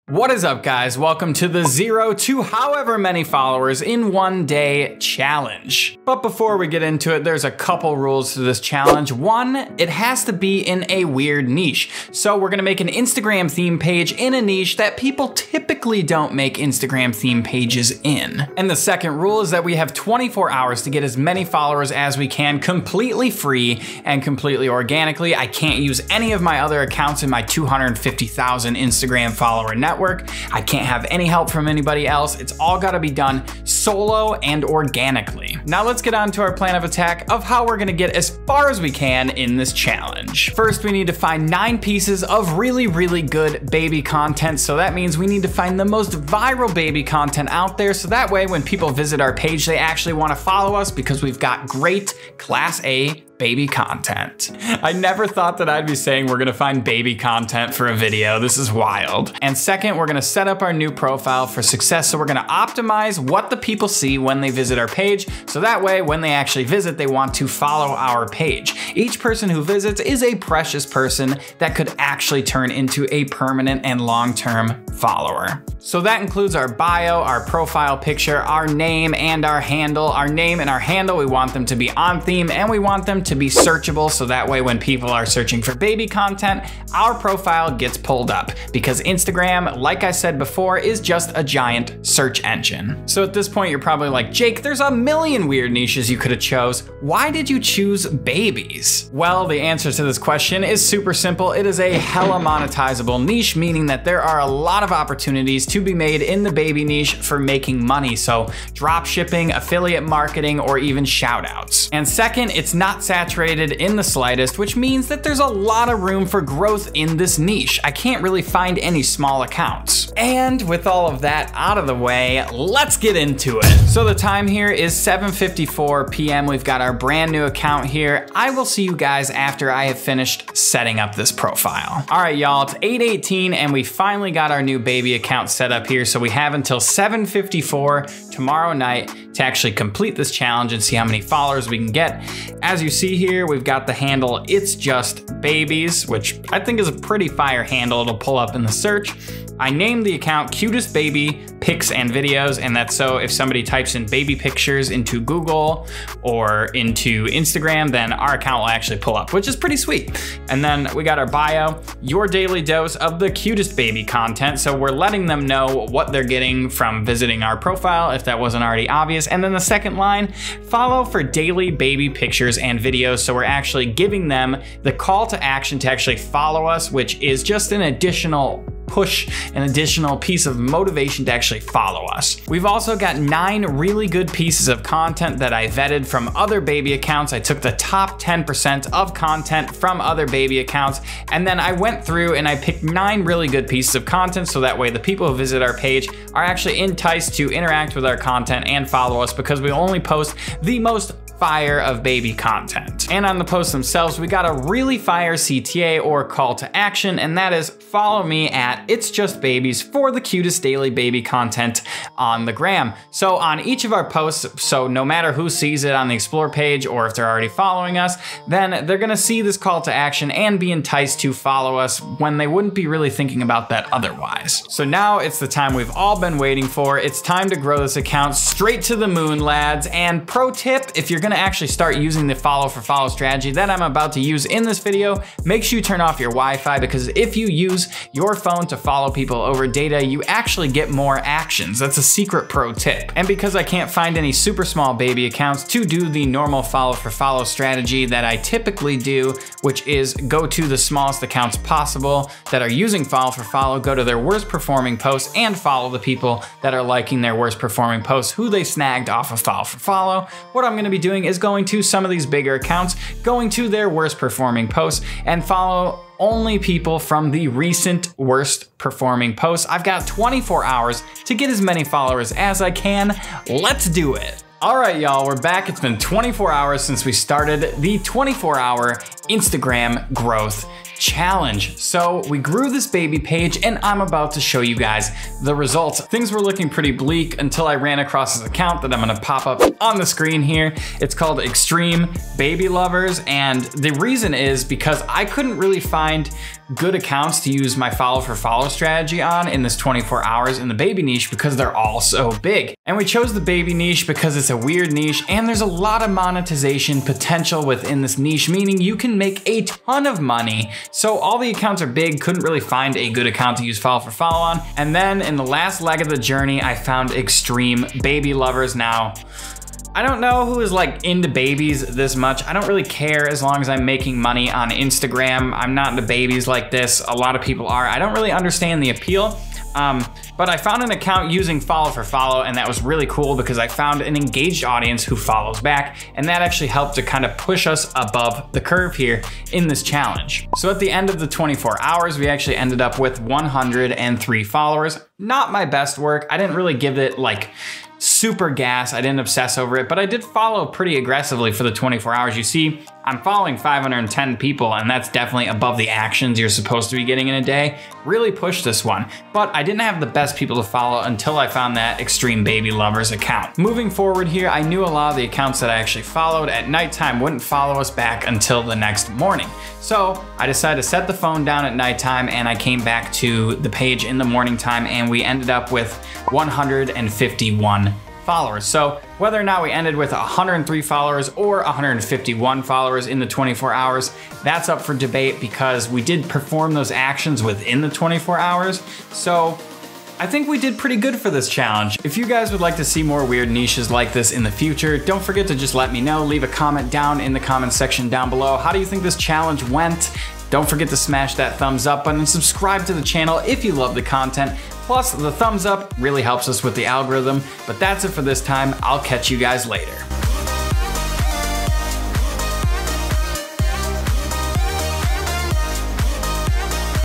What is up, guys? Welcome to the 0 to however many followers in 1 day challenge. But before we get into it, there's a couple rules to this challenge. One, it has to be in a weird niche. So we're gonna make an Instagram theme page in a niche that people typically don't make Instagram theme pages in. And the second rule is that we have 24 hours to get as many followers as we can completely free and completely organically. I can't use any of my other accounts in my 250,000 Instagram follower network. I can't have any help from anybody else. It's all gotta be done solo and organically. Now let's get on to our plan of attack of how we're gonna get as far as we can in this challenge. First, we need to find 9 pieces of really good baby content. So that means we need to find the most viral baby content out there. So that way, when people visit our page, they actually wanna follow us because we've got great Class A baby content. I never thought that I'd be saying we're gonna find baby content for a video. This is wild. And second, we're gonna set up our new profile for success. So we're gonna optimize what the people see when they visit our page. So that way, when they actually visit, they want to follow our page. Each person who visits is a precious person that could actually turn into a permanent and long-term follower. So that includes our bio, our profile picture, our name, and our handle. Our name and our handle, we want them to be on theme, and we want them to be searchable, so that way when people are searching for baby content, our profile gets pulled up, because Instagram, like I said before, is just a giant search engine. So at this point, you're probably like, Jake, there's a million weird niches you could have chose. Why did you choose babies? Well, the answer to this question is super simple. It is a hella monetizable niche, meaning that there are a lot of opportunities to be made in the baby niche for making money. So drop shipping, affiliate marketing, or even shout outs. And second, it's not saturated in the slightest, which means that there's a lot of room for growth in this niche. I can't really find any small accounts. And with all of that out of the way, let's get into it. So the time here is 7:54 p.m. We've got our brand new account here. I will see you guys after I have finished setting up this profile. All right, y'all, it's 8:18 and we finally got our new baby account set up here. So we have until 7:54 tomorrow night to actually complete this challenge and see how many followers we can get. As you see here, we've got the handle It's Just Babies, which I think is a pretty fire handle. It'll pull up in the search. I named the account Cutest Baby Pics and Videos, and that's so if somebody types in baby pictures into Google or into Instagram, then our account will actually pull up, which is pretty sweet. And then we got our bio, your daily dose of the cutest baby content. So we're letting them know what they're getting from visiting our profile, if that wasn't already obvious. And then the second line, follow for daily baby pictures and videos. So we're actually giving them the call to action to actually follow us, which is just an additional push, an additional piece of motivation to actually follow us. We've also got 9 really good pieces of content that I vetted from other baby accounts. I took the top 10% of content from other baby accounts, and then I went through and I picked 9 really good pieces of content, so that way the people who visit our page are actually enticed to interact with our content and follow us, because we only post the most fire of baby content. And on the posts themselves, we got a really fire CTA or call to action, and that is follow me at It's Just Babies for the cutest daily baby content on the gram. So on each of our posts, so no matter who sees it on the Explore page or if they're already following us, then they're gonna see this call to action and be enticed to follow us when they wouldn't be really thinking about that otherwise. So now it's the time we've all been waiting for. It's time to grow this account straight to the moon, lads. And pro tip, if you're gonna actually start using the follow for follow strategy that I'm about to use in this video, make sure you turn off your Wi-Fi, because if you use your phone to follow people over data, you actually get more actions. That's a secret pro tip. And because I can't find any super small baby accounts to do the normal follow for follow strategy that I typically do, which is go to the smallest accounts possible that are using follow for follow, go to their worst performing posts and follow the people that are liking their worst performing posts who they snagged off of follow for follow, what I'm gonna be doing is going to some of these bigger accounts, going to their worst performing posts, and follow only people from the recent worst performing posts. I've got 24 hours to get as many followers as I can. Let's do it. All right, y'all, we're back. It's been 24 hours since we started the 24-hour Instagram growth challenge. So we grew this baby page and I'm about to show you guys the results. Things were looking pretty bleak until I ran across this account that I'm gonna pop up on the screen here. It's called Extreme Baby Lovers, and the reason is because I couldn't really find good accounts to use my follow for follow strategy on in this 24 hours in the baby niche because they're all so big. And we chose the baby niche because it's a weird niche and there's a lot of monetization potential within this niche, meaning you can make a ton of money. So all the accounts are big, couldn't really find a good account to use follow for follow on. And then in the last leg of the journey, I found Extreme Baby Lovers. Now, I don't know who is like into babies this much. I don't really care as long as I'm making money on Instagram. I'm not into babies like this. A lot of people are. I don't really understand the appeal. But I found an account using follow for follow, and that was really cool because I found an engaged audience who follows back, and that actually helped to kind of push us above the curve here in this challenge. So at the end of the 24 hours, we actually ended up with 103 followers. Not my best work. I didn't really give it like super gas. I didn't obsess over it, but I did follow pretty aggressively for the 24 hours. You see, I'm following 510 people, and that's definitely above the actions you're supposed to be getting in a day. Really pushed this one, but I didn't have the best people to follow until I found that Extreme Baby Lovers account. Moving forward here, I knew a lot of the accounts that I actually followed at nighttime wouldn't follow us back until the next morning. So I decided to set the phone down at nighttime, and I came back to the page in the morning time, and we ended up with 151 followers. So whether or not we ended with 103 followers or 151 followers in the 24 hours, that's up for debate because we did perform those actions within the 24 hours. So I think we did pretty good for this challenge. If you guys would like to see more weird niches like this in the future, don't forget to just let me know. Leave a comment down in the comment section down below. How do you think this challenge went? Don't forget to smash that thumbs up button and subscribe to the channel if you love the content. Plus, the thumbs up really helps us with the algorithm. But that's it for this time. I'll catch you guys later.